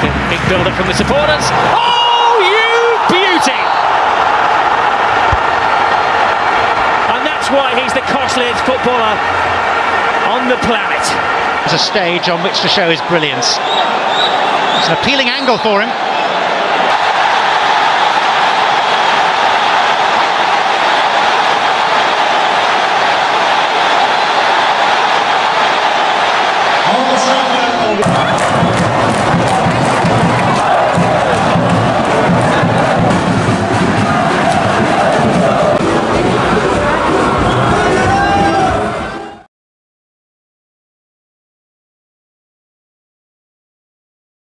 Big build-up from the supporters. Oh, you beauty! And that's why he's the costliest footballer on the planet. It's a stage on which to show his brilliance. It's an appealing angle for him.